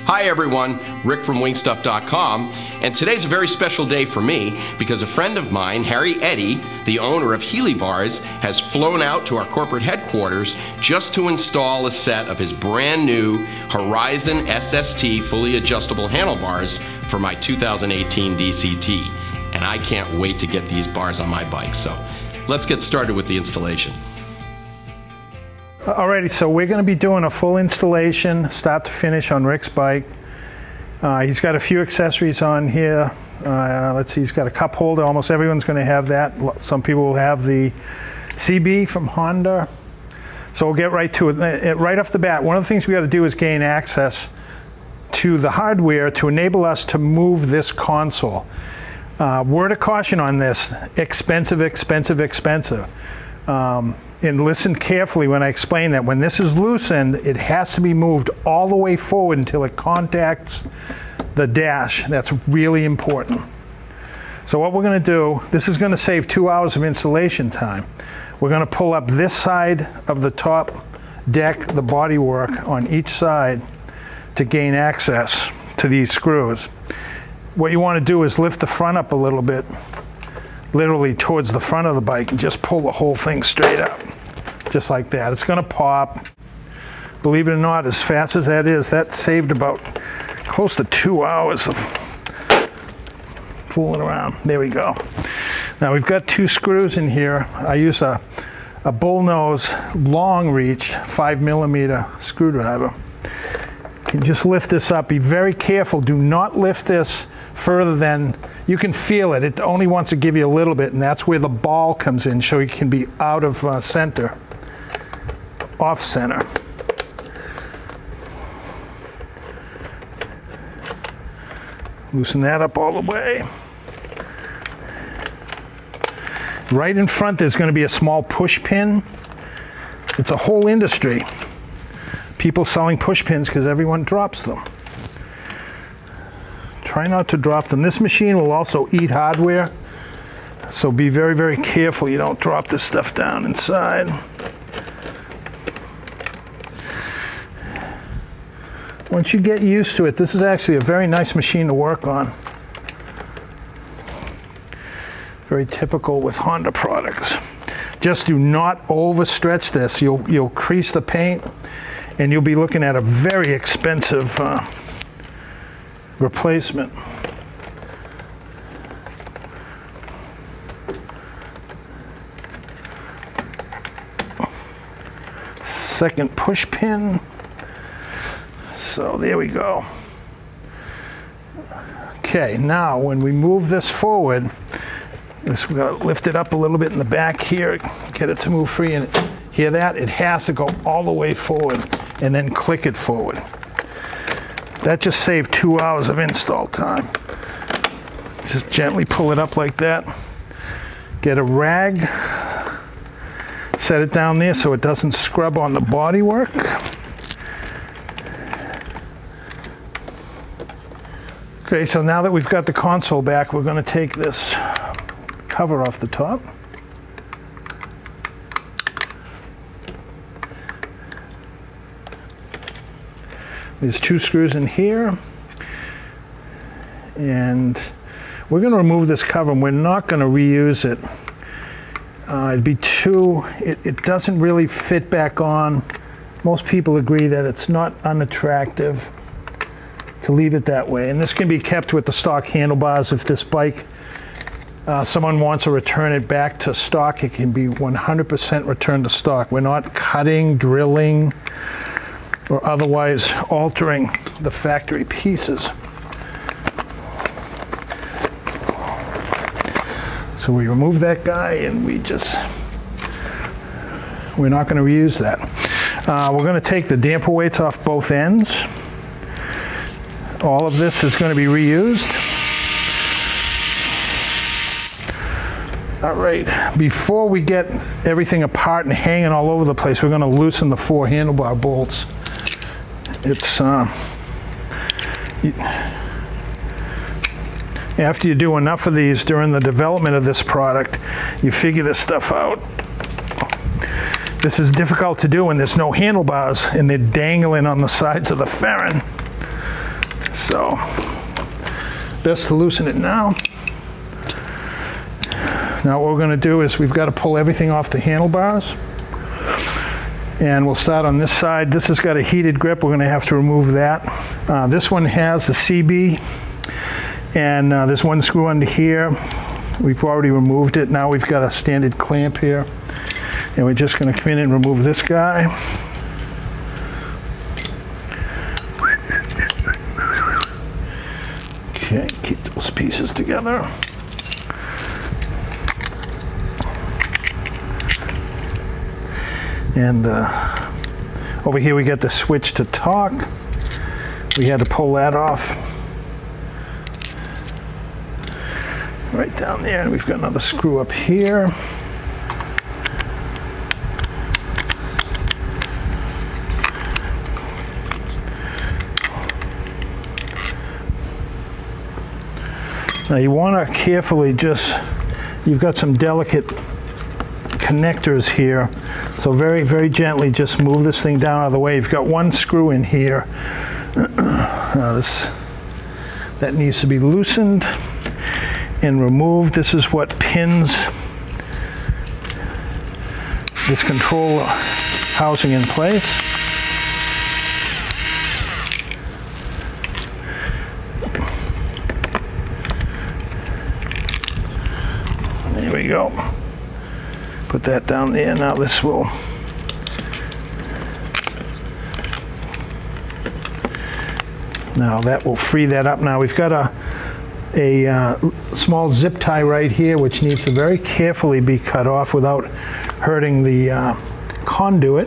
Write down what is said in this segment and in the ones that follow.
Hi everyone, Rick from WingStuff.com, and today's a very special day for me because a friend of mine, Eddy, the owner of Helibars, has flown out to our corporate headquarters just to install a set of his brand new Horizon SST fully adjustable handlebars for my 2018 DCT. And I can't wait to get these bars on my bike, so let's get started with the installation. Alrighty, so we're going to be doing a full installation, start to finish, on Rick's bike. He's got a few accessories on here. Let's see, he's got a cup holder. Almost everyone's going to have that. Some people will have the CB from Honda. So we'll get right to it. Right off the bat, one of the things we got to do is gain access to the hardware to enable us to move this console. Word of caution on this: expensive, expensive, expensive. And listen carefully when I explain that. When this is loosened, it has to be moved all the way forward until it contacts the dash. That's really important. So what we're going to do, this is going to save 2 hours of installation time. We're going to pull up this side of the top deck, the bodywork on each side, to gain access to these screws. What you want to do is lift the front up a little bit, literally towards the front of the bike, and just pull the whole thing straight up, just like that. It's going to pop. Believe it or not, as fast as that is, that saved about close to 2 hours of fooling around. There we go. Now we've got 2 screws in here. I use a bullnose long reach 5mm screwdriver. You can just lift this up. Be very careful. Do not lift this further than you can feel it. It only wants to give you a little bit, and that's where the ball comes in, so you can be out of center, off center. Loosen that up all the way. Right in front there's going to be a small push pin. It's a whole industry. People selling push pins because everyone drops them. Try not to drop them. This machine will also eat hardware, so be very, very careful you don't drop this stuff down inside. Once you get used to it, this is actually a very nice machine to work on. Very typical with Honda products. Just do not overstretch this. You'll crease the paint, and you'll be looking at a very expensive replacement. Second push pin. So there we go. Okay, now when we move this forward, we've got to lift it up a little bit in the back here, get it to move free, and hear that? It has to go all the way forward and then click it forward. That just saved 2 hours of install time. Just gently pull it up like that. Get a rag, set it down there so it doesn't scrub on the bodywork. Okay, so now that we've got the console back, we're going to take this cover off the top. There's 2 screws in here, and we're going to remove this cover, and we're not going to reuse it. It doesn't really fit back on. Most people agree that it's not unattractive to leave it that way, and this can be kept with the stock handlebars. If this bike, someone wants to return it back to stock, it can be 100% returned to stock. We're not cutting, drilling, or otherwise altering the factory pieces. So we remove that guy, and we're not going to reuse that. We're going to take the damper weights off both ends. All of this is going to be reused. All right, before we get everything apart and hanging all over the place, we're going to loosen the 4 handlebar bolts. It's after you do enough of these during the development of this product, you figure this stuff out. This is difficult to do when there's no handlebars and they're dangling on the sides of the Ferrin. So best to loosen it now. Now what we're going to do is we've got to pull everything off the handlebars. And we'll start on this side. This has got a heated grip. We're going to have to remove that. This one has the CB, and there's one screw under here. We've already removed it. Now we've got a standard clamp here. And we're just going to come in and remove this guy. Okay, keep those pieces together. And over here we got the switch to torque. We had to pull that off. Right down there, and we've got another screw up here. Now you want to carefully you've got some delicate connectors here, so very, very gently just move this thing down out of the way. You've got one screw in here. That needs to be loosened and removed. This is what pins this control housing in place. There we go. Put that down there. Now this will that will free that up. Now we've got a small zip tie right here, which needs to very carefully be cut off without hurting the conduit.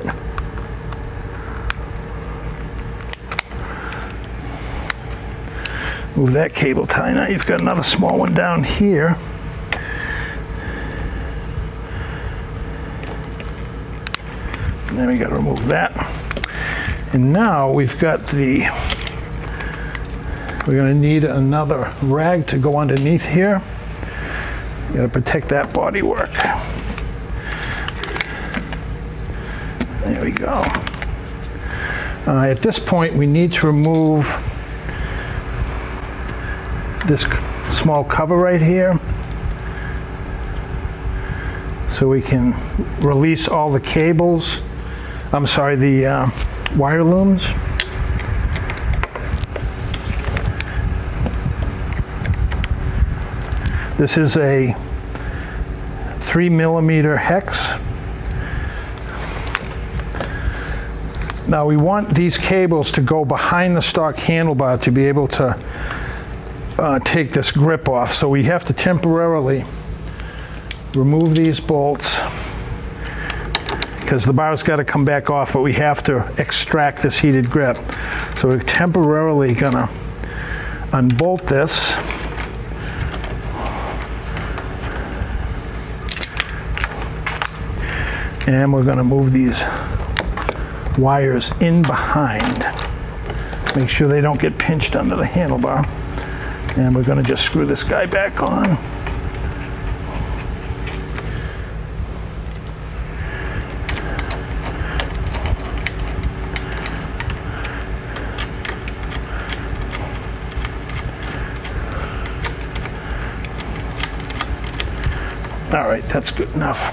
Move that cable tie. Now you've got another small one down here. And then we got to remove that. And now we've got we're going to need another rag to go underneath here. Got to protect that bodywork. There we go. At this point, we need to remove this small cover right here, so we can release all the cables. I'm sorry, the wire looms. This is a 3mm hex. Now we want these cables to go behind the stock handlebar to be able to take this grip off. So we have to temporarily remove these bolts because the bar's got to come back off, but we have to extract this heated grip. So we're temporarily gonna unbolt this. And we're gonna move these wires in behind. Make sure they don't get pinched under the handlebar. And we're gonna just screw this guy back on. All right, that's good enough.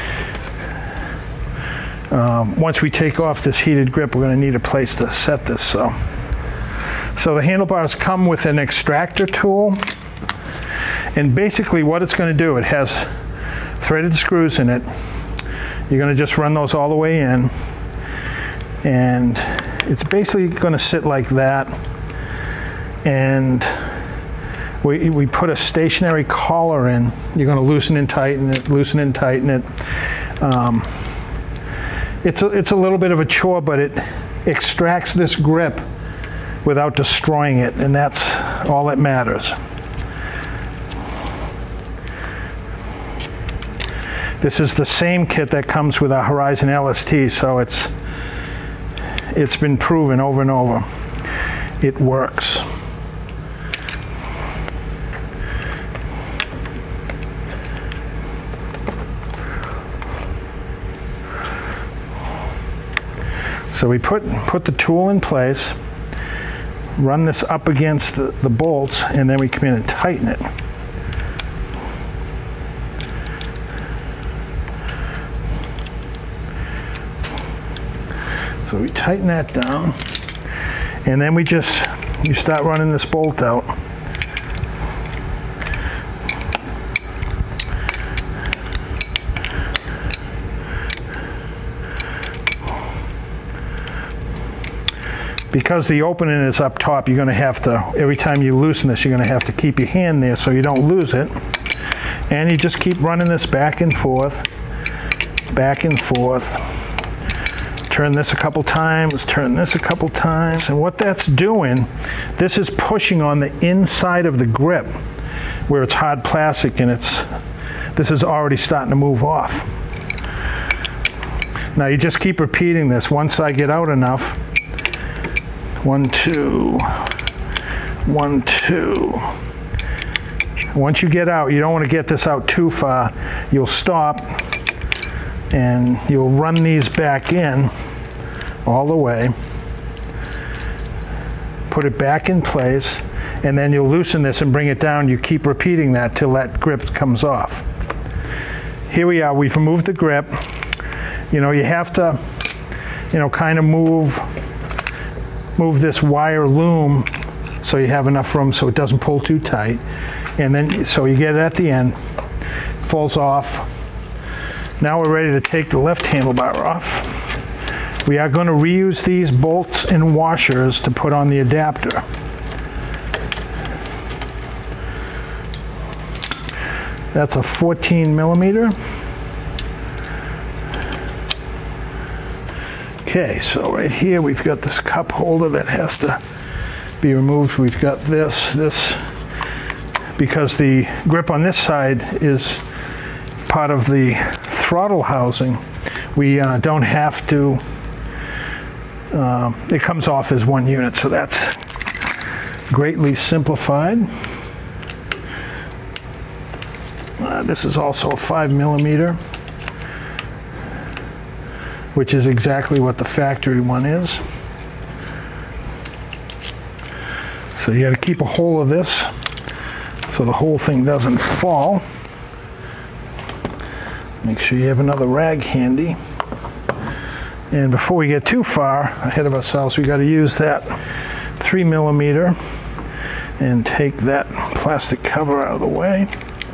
Once we take off this heated grip, we're going to need a place to set this. So the handlebars come with an extractor tool, and basically what it's going to do, it has threaded screws in it. You're going to just run those all the way in, and it's basically going to sit like that. And we put a stationary collar in. You're going to loosen and tighten it, loosen and tighten it. It's a little bit of a chore, but it extracts this grip without destroying it, and that's all that matters. This is the same kit that comes with our Horizon SST, so it's been proven over and over. It works. So we put the tool in place. run this up against the bolts, and then we come in and tighten it. So we tighten that down, and then you start running this bolt out. Because the opening is up top, you're going to have to, every time you loosen this, you're going to have to keep your hand there so you don't lose it. And you just keep running this back and forth, back and forth. Turn this a couple times, turn this a couple times. And what that's doing, this is pushing on the inside of the grip where it's hard plastic, and this is already starting to move off. Now you just keep repeating this. Once I get out enough, 1, 2, 1, 2. Once you get out, you don't want to get this out too far. You'll stop and you'll run these back in all the way. Put it back in place, and then you'll loosen this and bring it down. You keep repeating that till that grip comes off. Here we are, we've removed the grip. You have to, kind of move this wire loom so you have enough room so it doesn't pull too tight. And then, so you get it at the end, falls off. Now we're ready to take the left handlebar off. We are going to reuse these bolts and washers to put on the adapter. That's a 14 millimeter. Okay, so right here we've got this cup holder that has to be removed. We've got this, because the grip on this side is part of the throttle housing. We don't have to, it comes off as one unit, so that's greatly simplified. This is also a 5 millimeter, which is exactly what the factory one is. So you got to keep a hold of this so the whole thing doesn't fall. Make sure you have another rag handy. And before we get too far ahead of ourselves, we got to use that 3 millimeter and take that plastic cover out of the way.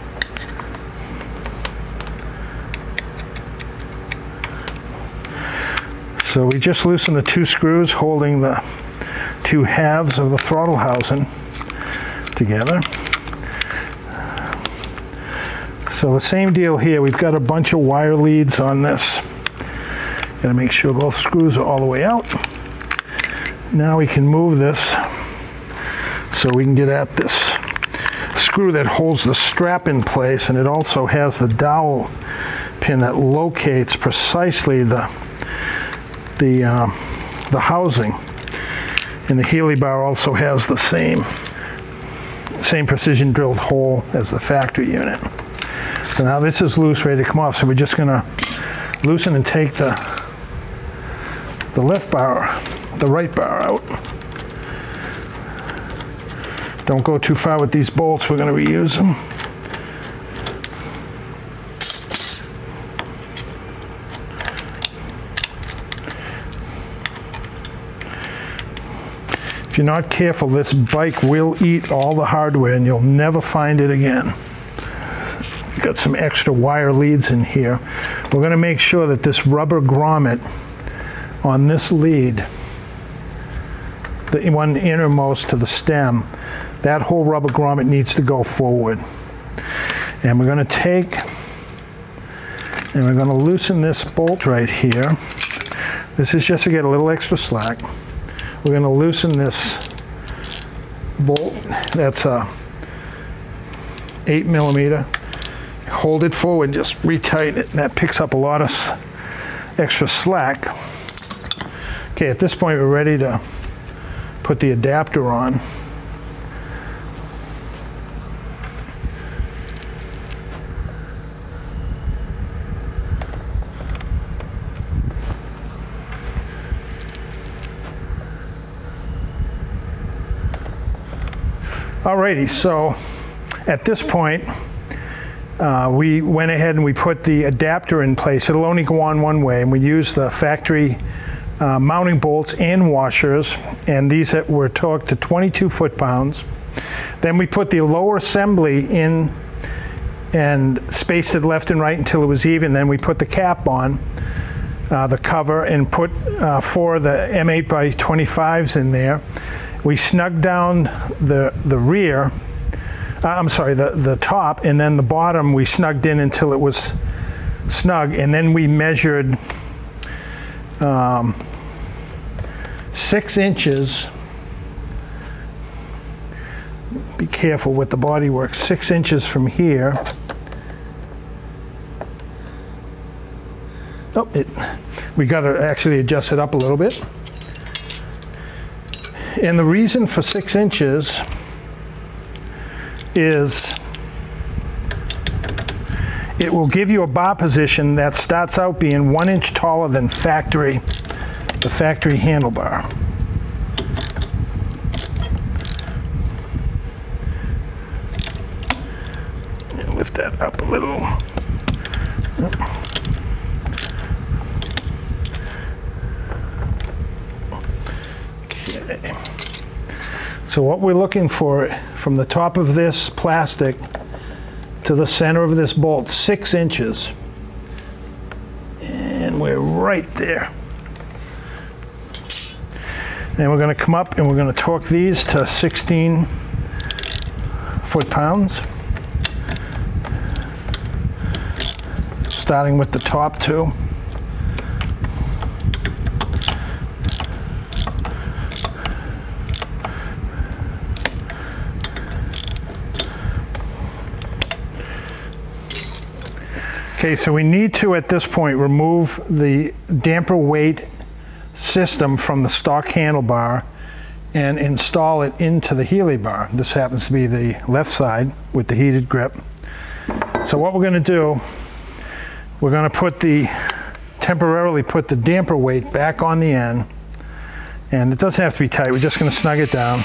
So we just loosen the 2 screws holding the 2 halves of the throttle housing together. So the same deal here, we've got a bunch of wire leads on this. Got to make sure both screws are all the way out. Now we can move this so we can get at this screw that holds the strap in place, and it also has the dowel pin that locates precisely the housing. And the Helibar also has the same precision drilled hole as the factory unit. So now this is loose, ready to come off. So we're just going to loosen and take the left bar, the right bar out. Don't go too far with these bolts. We're going to reuse them. If you're not careful, this bike will eat all the hardware and you'll never find it again. We've got some extra wire leads in here. We're going to make sure that this rubber grommet on this lead, the one innermost to the stem, that whole rubber grommet needs to go forward. And we're going to take and we're going to loosen this bolt right here. This is just to get a little extra slack. We're going to loosen this bolt. That's a 8 millimeter. Hold it forward, just retighten it, and that picks up a lot of extra slack. Okay, at this point we're ready to put the adapter on. Alrighty, so at this point, we went ahead and we put the adapter in place. It'll only go on one way, and we used the factory mounting bolts and washers, and these were torqued to 22 foot-pounds. Then we put the lower assembly in and spaced it left and right until it was even. Then we put the cap on, the cover, and put 4 of the M8 by 25s in there. We snugged down the rear, the top, and then the bottom we snugged in until it was snug, and then we measured 6 inches. Be careful with the bodywork. 6 inches from here. Oh, we got to actually adjust it up a little bit. And the reason for 6 inches is it will give you a bar position that starts out being 1 inch taller than the factory handlebar. Lift that up a little. Okay. So what we're looking for from the top of this plastic to the center of this bolt, 6 inches. And we're right there. Then we're going to come up and we're going to torque these to 16 foot-pounds. Starting with the top two. Okay, so we need to, at this point, remove the damper weight system from the stock handlebar and install it into the Helibar. This happens to be the left side with the heated grip. So what we're going to do, we're going to temporarily put the damper weight back on the end, and it doesn't have to be tight. We're just going to snug it down.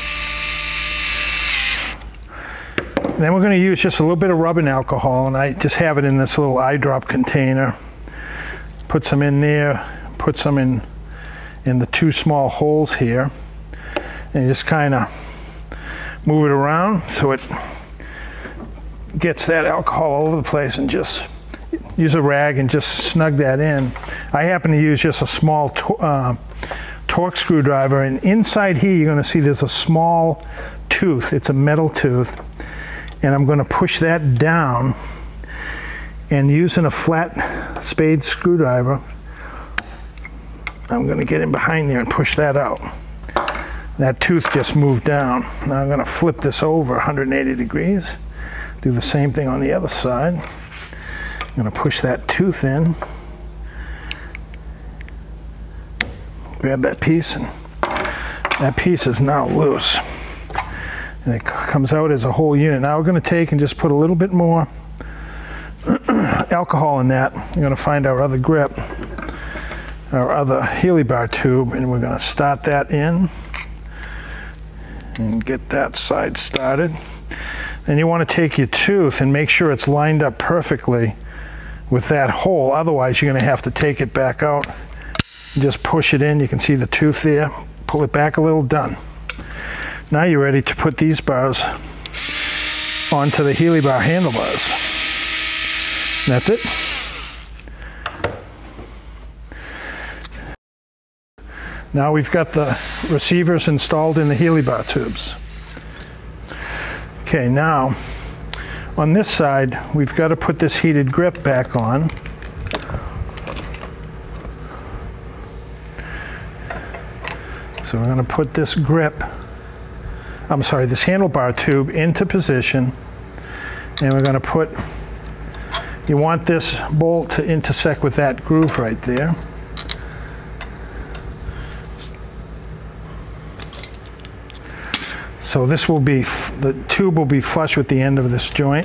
And then we're going to use just a little bit of rubbing alcohol, and I just have it in this little eye drop container. Put some in there, put some in the 2 small holes here, and you just kind of move it around so it gets that alcohol all over the place, and just use a rag and just snug that in. I happen to use just a small torque screwdriver, and inside here you're going to see there's a small tooth. It's a metal tooth, and I'm going to push that down, and using a flat spade screwdriver I'm going to get in behind there and push that out. That tooth just moved down. Now I'm going to flip this over 180 degrees. Do the same thing on the other side. I'm going to push that tooth in. Grab that piece, and that piece is now loose. And it comes out as a whole unit. Now we're going to take and just put a little bit more alcohol in that. We're going to find our other grip, our other Helibar tube, and we're going to start that in and get that side started. Then you want to take your tooth and make sure it's lined up perfectly with that hole. Otherwise, you're going to have to take it back out and just push it in. You can see the tooth there. Pull it back a little, done. Now you're ready to put these bars onto the Helibar handlebars. And that's it. Now we've got the receivers installed in the Helibar tubes. Okay, now on this side, we've got to put this heated grip back on. So we're going to put this grip, this handlebar tube into position, and we're going to put, you want this bolt to intersect with that groove right there. So this will be, the tube will be flush with the end of this joint.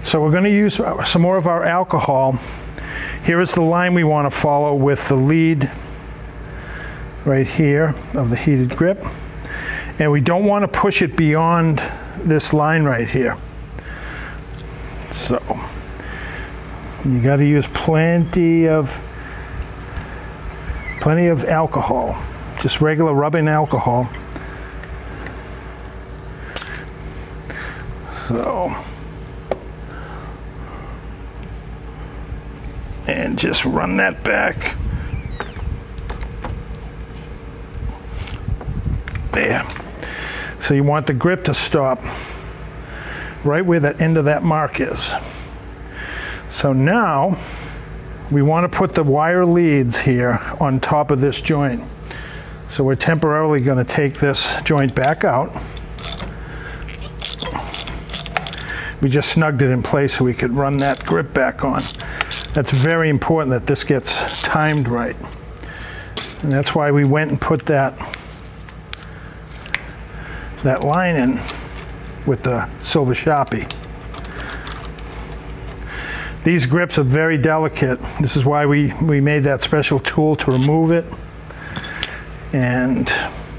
So we're going to use some more of our alcohol. Here is the line we want to follow with the lead right here of the heated grip. And we don't want to push it beyond this line right here. So you got to use plenty of alcohol, just regular rubbing alcohol. So, and just run that back. There. So you want the grip to stop right where the end of that mark is. So now we want to put the wire leads here on top of this joint. So we're temporarily going to take this joint back out. We just snugged it in place so we could run that grip back on. That's very important that this gets timed right. And that's why we went and put that line in with the silver Sharpie. These grips are very delicate. This is why we made that special tool to remove it. And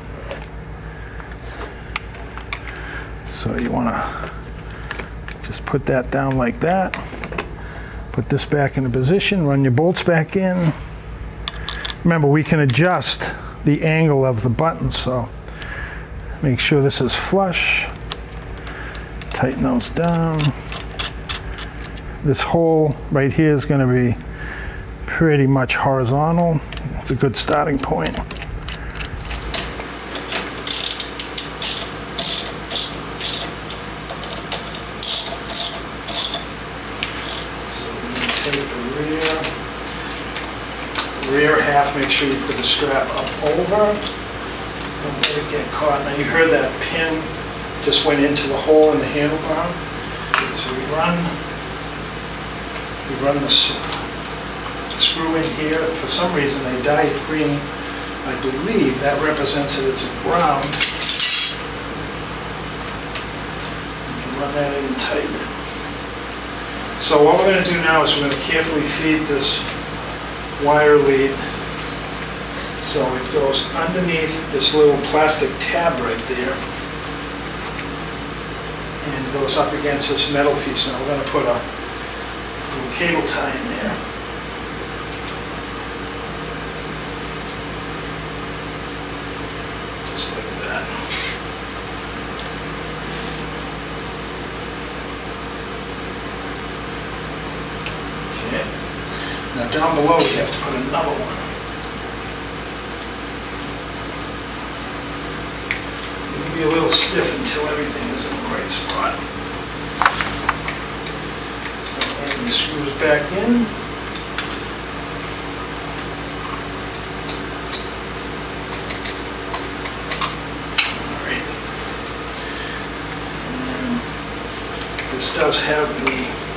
so you want to just put that down like that. Put this back into position, run your bolts back in. Remember, we can adjust the angle of the button, so make sure this is flush. Tighten those down. This hole right here is going to be pretty much horizontal. It's a good starting point. Rear half, make sure you put the strap up over. Don't let it get caught. Now you heard that pin just went into the hole in the handlebar. So we run the screw in here. For some reason they dyed it green. I believe that represents that it's a ground. You can run that in and tighten it. So what we're going to do now is we're going to carefully feed this wire lead so it goes underneath this little plastic tab right there and goes up against this metal piece. Now we're going to put a little cable tie in there. Just like that. Okay. Now down below we have to put another one. It'll be a little stiff until everything is in the right spot. So everything screws back in. Alright. And this does have the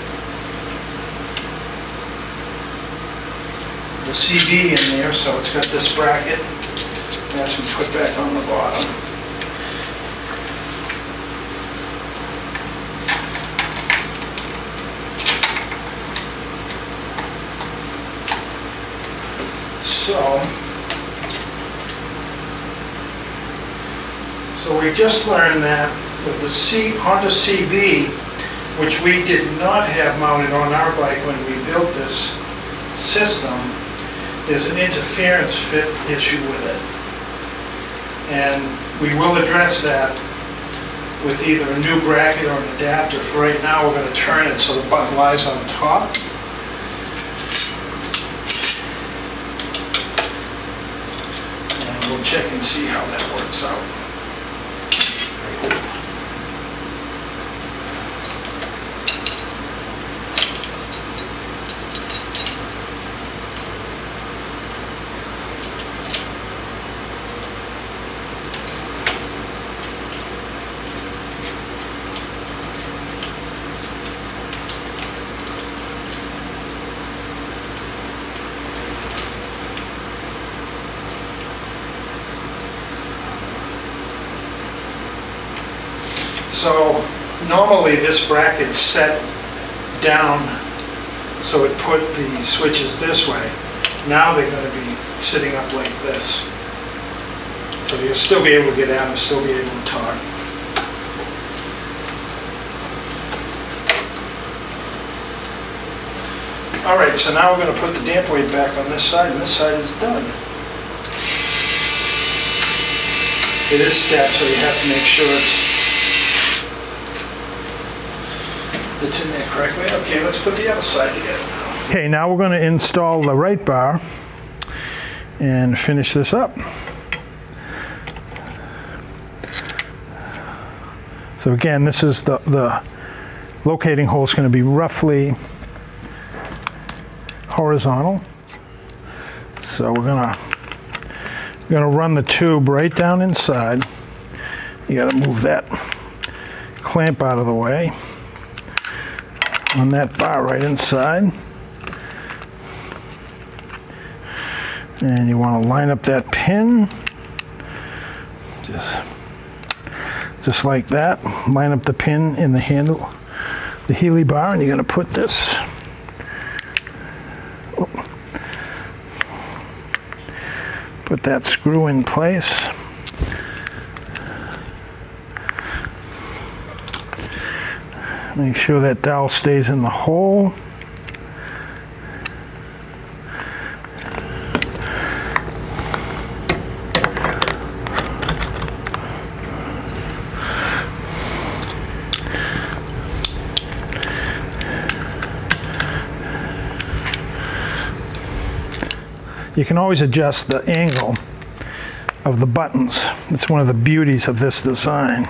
CB in there, so it's got this bracket. That's been put back on the bottom. So we've just learned that with the Honda CB, which we did not have mounted on our bike when we built this system, there's an interference fit issue with it. And we will address that with either a new bracket or an adapter. For right now, we're going to turn it so the button lies on top. And we'll check and see how that works out. So normally this bracket's set down so it put the switches this way. Now they're going to be sitting up like this. So you'll still be able to get out and still be able to talk. Alright, so now we're going to put the damp weight back on this side, and this side is done. It is stepped, so you have to make sure it's in there correctly. Okay, let's put the other side together now. Okay, now we're going to install the right bar and finish this up. So again, this is the locating hole is going to be roughly horizontal. So we're gonna run the tube right down inside. You got to move that clamp out of the way. On that bar right inside. And you want to line up that pin. Just like that. Line up the pin in the handle, the Helibar, and you're going to put this. Put that screw in place. Make sure that dowel stays in the hole. You can always adjust the angle of the buttons. It's one of the beauties of this design.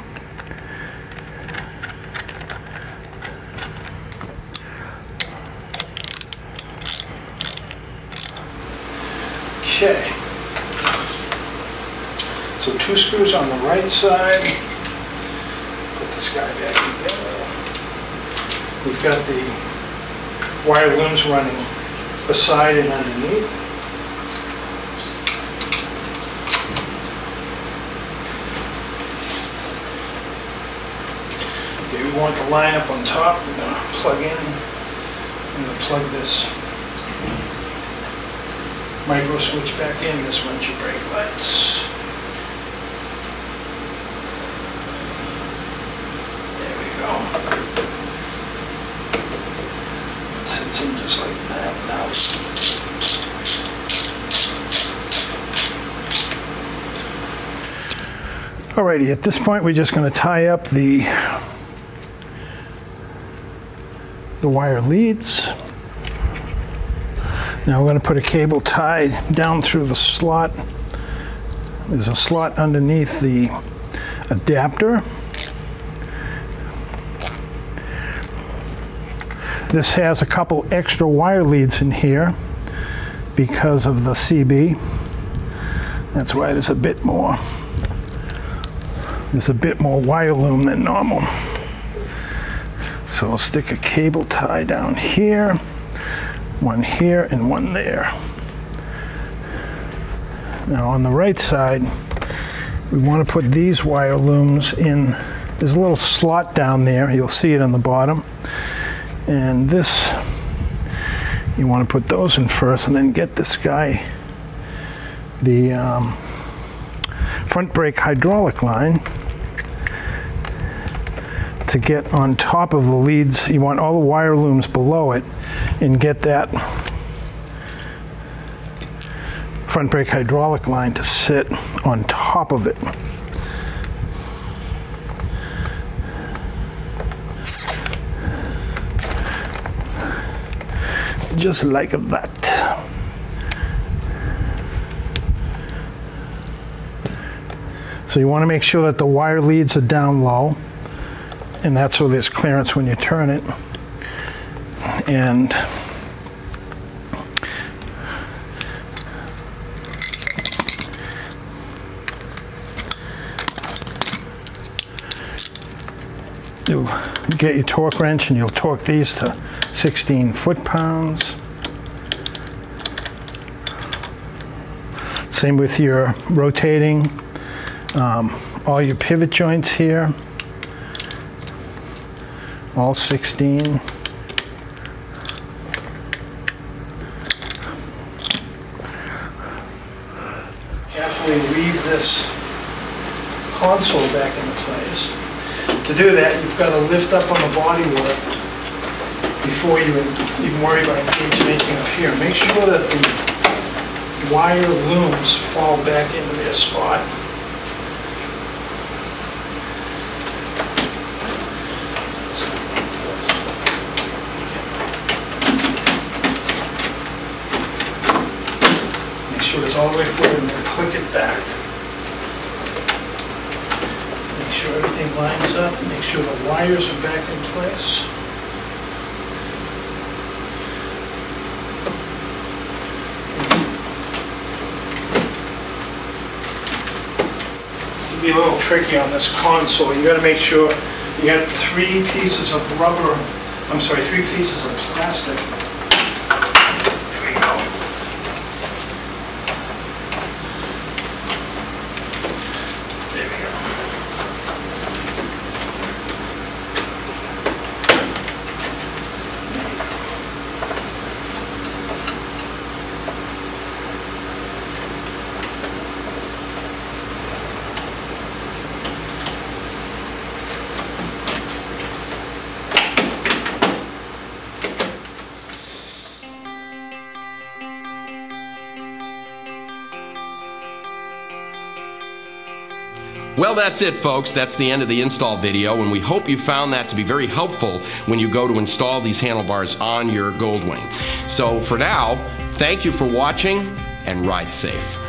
Okay. So 2 screws on the right side. Put this guy back together. We've got the wire looms running beside and underneath. Okay, we want the line up on top. We're going to plug in. I'm going to plug this micro switch back in. This one's your brake lights. There we go. It sits in just like that now. Alrighty, at this point we're just going to tie up the wire leads. Now we're going to put a cable tie down through the slot. There's a slot underneath the adapter. This has a couple extra wire leads in here because of the CB. That's why there's a bit more. There's a bit more wire loom than normal. So I'll stick a cable tie down here, one here and one there. Now on the right side, we want to put these wire looms in. There's a little slot down there. You'll see it on the bottom. And this, you want to put those in first and then get this guy, the front brake hydraulic line, to get on top of the leads. You want all the wire looms below it and get that front brake hydraulic line to sit on top of it. Just like that. So you want to make sure that the wire leads are down low, and that's so there's clearance when you turn it. And you'll get your torque wrench and you'll torque these to 16 foot-pounds. Same with your rotating, all your pivot joints here, all 16. this console back into place. To do that, you've got to lift up on the bodywork before you even worry about engaging anything up here. Make sure that the wire looms fall back into their spot. Make sure it's all the way forward and then click it back. Make sure everything lines up. Make sure the wires are back in place. Be a little tricky on this console. You got to make sure you got 3 pieces of rubber, I'm sorry, 3 pieces of plastic. There we go. There we go. Well, that's it, folks. That's the end of the install video, and we hope you found that to be very helpful when you go to install these handlebars on your Goldwing. So for now, thank you for watching, and ride safe.